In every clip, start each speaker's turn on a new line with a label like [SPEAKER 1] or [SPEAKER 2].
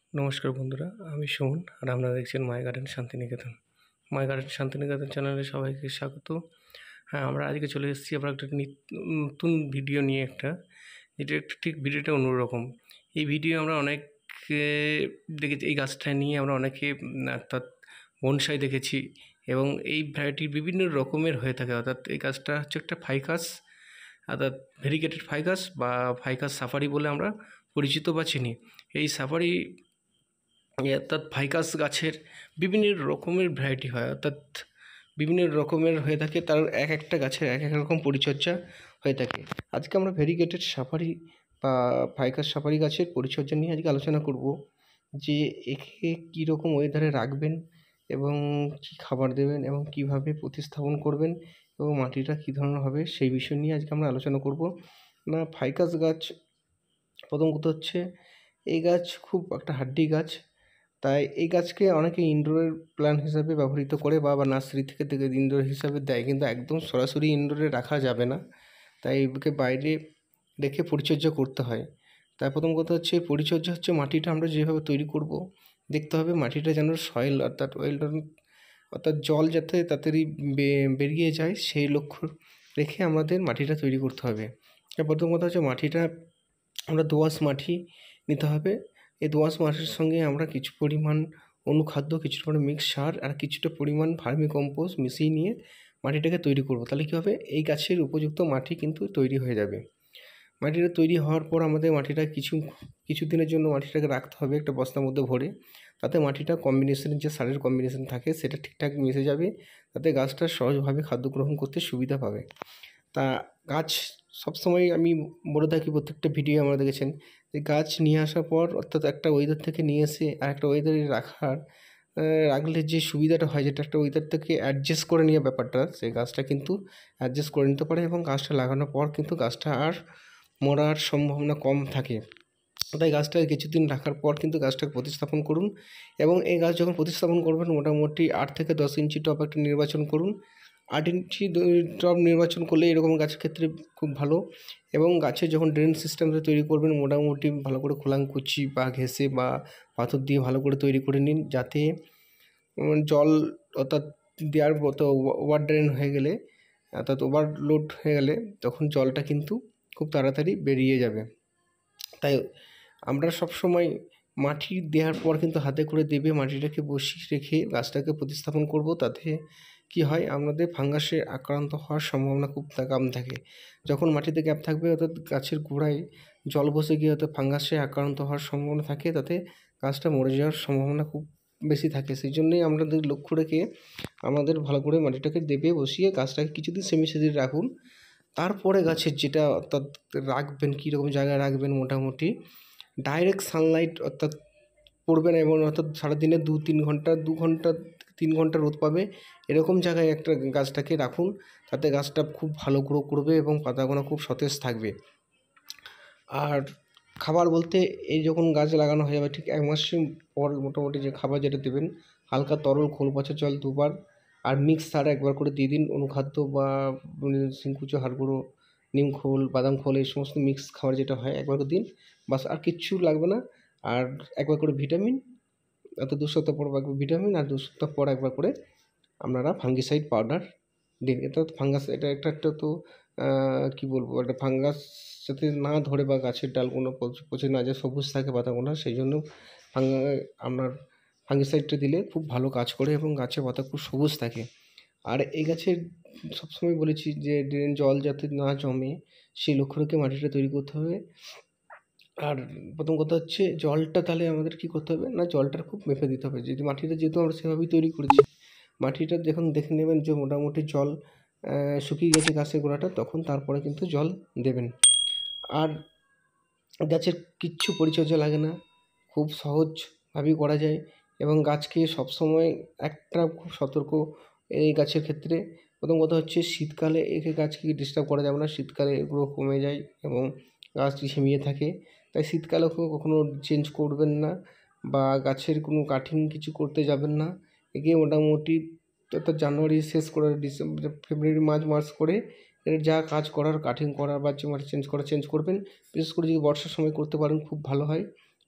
[SPEAKER 1] নমস্কার বন্ধুরা, আমি সুমন আর আপনারা দেখছেন my garden Shantiniketan. My garden Shantiniketan চ্যানেলে সবাইকে স্বাগত। হ্যাঁ, আমরা আজকে চলে এসেছি আবার একটা নতুন ভিডিও নিয়ে যেটা ঠিক ভিডিওটা অন্যরকম। এই ভিডিও আমরা অনেকে দেখেছি, এই গাছটা নিয়ে আমরা অনেকে অর্থাৎ বনসাই দেখেছি এবং এই ভ্যারাইটির বিভিন্ন রকমের হয়ে থাকে। অর্থাৎ এই গাছটা হচ্ছে একটা ফাইকাস, অর্থাৎ ভেরিগেটেড ফাইকাস বা ফাইকাস সাফারি বলে আমরা পরিচিত বা চিনি। এই সাফারি অর্থাৎ ফাইকাস গাছের বিভিন্ন রকমের ভ্যারাইটি হয়, অর্থাৎ বিভিন্ন রকমের হয়ে থাকে, তার এক একটা গাছের এক এক রকম পরিচর্যা হয়ে থাকে। আজকে আমরা ভেরিগেটেড সাফারি বা ফাইকাস সাফারি গাছের পরিচর্যা নিয়ে আজকে আলোচনা করব, যে একে কীরকম ওয়েদারে রাখবেন এবং কী খাবার দেবেন এবং কীভাবে প্রতিস্থাপন করবেন এবং মাটিটা কী ধরনের হবে সেই বিষয় নিয়ে আজকে আমরা আলোচনা করব। না, ফাইকাস গাছ প্রথম কথা হচ্ছে এই গাছ খুব একটা হাড্ডি গাছ, তাই এই গাছকে অনেকে ইনডোরের প্ল্যান্ট হিসাবে ব্যবহৃত করে বা নার্সারি থেকে ইনডোর হিসাবে দেয়, কিন্তু একদম সরাসরি ইনডোরে রাখা যাবে না, তাই একে বাইরে রেখে পরিচর্যা করতে হয়। তাই প্রথম কথা হচ্ছে পরিচর্যা হচ্ছে মাটিটা আমরা যেভাবে তৈরি করব, দেখতে হবে মাটিটা যেন সয়েল অর্থাৎ অর্থাৎ জল যাতে তাড়াতাড়ি বেরিয়ে যায় সেই লক্ষ্য রেখে আমাদের মাটিটা তৈরি করতে হবে। প্রথম কথা হচ্ছে মাটিটা আমরা দোআঁশ মাটি নিতে হবে। এই দোআঁশ মাটির সঙ্গে আমরা কিছু পরিমাণ অনুখাদ্য, কিছুটা পরিমাণ মিক্স সার আর কিছুটা পরিমাণ ভার্মি কম্পোস্ট মিশিয়ে নিয়ে মাটিটাকে তৈরি করব। তাহলে কী হবে, এই গাছের উপযুক্ত মাটি কিন্তু তৈরি হয়ে যাবে। মাটিটা তৈরি হওয়ার পর আমাদের মাটিটা কিছু দিনের জন্য মাটিটাকে রাখতে হবে একটা বস্তার মধ্যে ভরে, তাতে মাটিটা কম্বিনেশনের যে সারের কম্বিনেশন থাকে সেটা ঠিকঠাক মিশে যাবে, তাতে গাছটা সহজভাবে খাদ্য গ্রহণ করতে সুবিধা পাবে। তা গাছ সবসময় আমি বলে থাকি, প্রত্যেকটা ভিডিও আমরা দেখেছেন যে গাছ নিয়ে আসার পর অর্থাৎ একটা ওয়েদার থেকে নিয়ে এসে আর একটা ওয়েদারে রাখলে যে সুবিধাটা হয়, যেটা একটা ওয়েদার থেকে অ্যাডজাস্ট করে নেওয়া ব্যাপারটা, সেই গাছটা কিন্তু অ্যাডজাস্ট করে নিতে পারে এবং গাছটা লাগানোর পর কিন্তু গাছটা আর মরার সম্ভাবনা কম থাকে। তাই গাছটা কিছুদিন রাখার পর কিন্তু গাছটাকে প্রতিস্থাপন করুন এবং এই গাছ যখন প্রতিস্থাপন করবেন মোটামুটি 8 থেকে 10 ইঞ্চি টব একটা নির্বাচন করুন। 8 ইঞ্চি টব নির্বাচন করলে এরকম গাছের ক্ষেত্রে খুব ভালো। এবং গাছের যখন ড্রেন সিস্টেমটা তৈরি করবেন মোটামুটি ভালো করে খোলাঙ্কুচি বা ঘেঁষে বা পাথর দিয়ে ভালো করে তৈরি করে নিন, যাতে জল অর্থাৎ দেওয়ার মতো ওভার ড্রেন হয়ে গেলে অর্থাৎ ওভারলোড হয়ে গেলে তখন জলটা কিন্তু খুব তাড়াতাড়ি বেরিয়ে যাবে। তাই আমরা সবসময় মাটি দেওয়ার পর কিন্তু হাতে করে দেবে মাটিটাকে বসিয়ে রেখে গাছটাকে প্রতিস্থাপন করব, তাতে কি হয়, আমাদের ফাঙ্গাসে আক্রান্ত হওয়ার সম্ভাবনা খুব কম থাকে। যখন মাটিতে গ্যাপ থাকবে অর্থাৎ গাছের গোড়ায় জল বসে গিয়ে হয়তো ফাঙ্গাসে আক্রান্ত হওয়ার সম্ভাবনা থাকে, তাতে গাছটা মরে যাওয়ার সম্ভাবনা খুব বেশি থাকে। সেই জন্যই আমাদের লক্ষ্য রেখে আমাদের ভালো করে মাটিটাকে দেবে বসিয়ে গাছটাকে কিছুদিন সেমিসিডিড রাখুন। তারপরে গাছের যেটা অর্থাৎ রাখবেন, কীরকম জায়গায় রাখবেন, মোটামুটি ডাইরেক্ট সানলাইট অর্থাৎ পড়বে না এবং অর্থাৎ সারাদিনে 2-3 ঘন্টা 2 ঘন্টা 3 ঘন্টা রোদ পাবে এরকম জায়গায় একটা গাছটাকে রাখুন, তাতে গাছটা খুব ভালো গ্রো করবে এবং পাতাগুলো খুব সতেজ থাকবে। আর খাবার বলতে, এই যখন গাছ লাগানো হয়ে যাবে ঠিক 1 মাস পর মোটামুটি যে খাবার যেটা দেবেন, হালকা তরল খোল পচা জল 2 বার আর মিক্স সার 1 বার করে দিয়ে দিন। অনুখাদ্য বা শিংকুচো, হাড় গুঁড়ো, নিম খোল, বাদাম খোল, এই সমস্ত মিক্স খাবার যেটা হয় 1 বার করে দিন, বাস আর কিচ্ছু লাগবে না। আর 1 বার করে ভিটামিন, অর্থাৎ 2 সপ্তাহ পর ভিটামিন আর 2 সপ্তাহ পর 1 বার করে আপনারা ফাঙ্গিসাইড পাউডার দিন। এটা ফাঙ্গাস, এটা একটা তো কী বলবো, একটা ফাঙ্গাস যাতে না ধরে বা গাছের ডালগুলো পচে না যায়, সবুজ থাকে পাতাগুলো, সেই জন্য আপনার ফাঙ্গিসাইডটা দিলে খুব ভালো কাজ করে এবং গাছের পাতা খুব সবুজ থাকে। আর এই গাছের সবসময় বলেছি যে ড্রেন জল যাতে না জমে সেই লক্ষ্য রেখে মাটিটা তৈরি করতে হবে। আর প্রথম কথা হচ্ছে জলটা তাহলে আমাদের কী করতে হবে, না জলটা খুব মেপে দিতে হবে। যদি মাটিটা যেহেতু আমরা সেভাবেই তৈরি করেছি, মাটিটা যখন দেখে নেবেন যে মোটামুটি জল শুকিয়ে গেছে গাছের গোড়াটা, তখন তারপরে কিন্তু জল দেবেন। আর গাছের কিচ্ছু পরিচর্যা লাগে না, খুব সহজভাবেই করা যায় এবং গাছকে সবসময় একটা খুব সতর্ক এই গাছের ক্ষেত্রে। প্রথম কথা হচ্ছে শীতকালে গাছকে ডিস্টার্ব করা যাবে না, শীতকালে এগুলো কমে যায় এবং গাছটি ঝিমিয়ে থাকে, তাই শীতকালেও কখনো চেঞ্জ করবেন না বা গাছের কোনো কাটিং কিছু করতে যাবেন না। একে মোটামুটি অর্থাৎ জানুয়ারি শেষ করে ডিসেম্বর, ফেব্রুয়ারি, মার্চ করে এর যা কাজ করার, কাটিং করা বা চেঞ্জ করা চেঞ্জ করবেন। বিশেষ করে যদি বর্ষার সময় করতে পারেন খুব ভালো হয়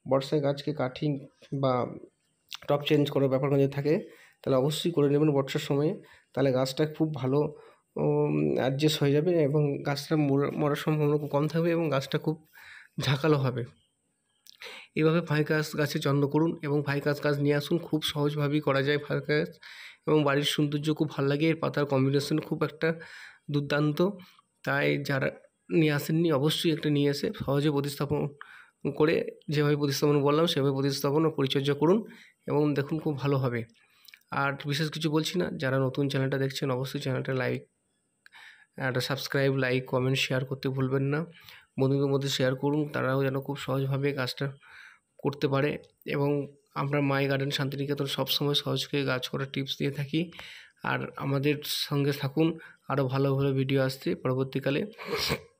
[SPEAKER 1] বর্ষায় গাছকে কাটিং বা টপ চেঞ্জ করার ব্যাপারটা যদি থাকে তাহলে অবশ্যই করে নেবেন বর্ষার সময়ে। তাহলে গাছটা খুব ভালো অ্যাডজাস্ট হয়ে যাবে এবং গাছটা মরার সম্ভাবনা খুব কম থাকবে এবং গাছটা খুব ঝাঁকালো হবে। এভাবে ফাইকাস গাছের যত্ন করুন এবং ফাইকাস গাছ নিয়ে আসুন। খুব সহজভাবেই করা যায় ফাইকাস এবং বাড়ির সৌন্দর্য খুব ভাল লাগে। এর পাতার কম্বিনেশন খুব একটা দুর্দান্ত। তাই যারা নিয়ে আসেননি অবশ্যই একটা নিয়ে এসে সহজে প্রতিস্থাপন করে যেভাবে প্রতিস্থাপন বললাম সেভাবে প্রতিস্থাপন ও পরিচর্যা করুন এবং দেখুন খুব ভালো হবে। আর বিশেষ কিছু বলছি না। যারা নতুন চ্যানেলটা দেখছেন অবশ্যই চ্যানেলটা একটা সাবস্ক্রাইব, লাইক, কমেন্ট, শেয়ার করতে ভুলবেন না। বন্ধুদের মধ্যে শেয়ার করুন, তারাও যেন খুব সহজভাবে কাজটা করতে পারে। এবং আমরা মাই গার্ডেন শান্তিনিকেতন সবসময় সহজকে গাছ করার টিপস দিয়ে থাকি। আর আমাদের সঙ্গে থাকুন, আরও ভালো ভালো ভিডিও আসছে পরবর্তীকালে।